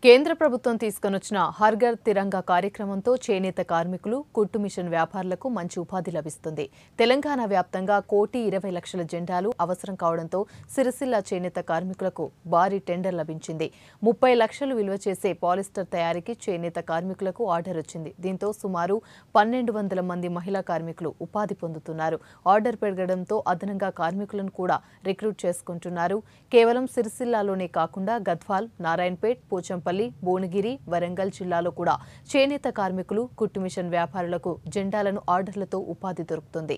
కేంద్ర ప్రభుత్వం తీసుకొనొచ్చిన హర్ ఘర్ తిరంగా కార్యక్రమంతో చేనేత కార్మికులు, కుట్టు మిషన్ వ్యాపారులకు మంచి ఉపాధి లభిస్తుంది. తెలంగాణ వ్యాప్తంగా 1,20,00,000 జెండాలు అవసరం కావడంతో సిరిసిల్ల చేనేత కార్మికులకు భారీ టెండర్ లభించింది. 30 లక్షలు విలువ చేసే పాలిస్టర్ తయారీకి చేనేత కార్మికులకు ఆర్డర్ వచ్చింది. దీంతో సుమారు 1,200 మంది మహిళా కార్మికులు ఉపాధి పొందుతున్నారు. ఆర్డర్ పెరగడంతో అదనంగా కార్మికులను కూడా రిక్రూట్ చేసుకుంటున్నారు. కేవలం సిరిసిల్లలోనే కాకుండా గద్వాల్, నారాయణపేట్, పోచంపల్లి, భువనగిరి, వరంగల్ జిల్లాలో కూడా చేనేత కార్మికులు, కుట్టు మిషన్ వ్యాపారులకు జెండాలను ఆర్డర్లతో ఉపాధి దొరుకుతుంది.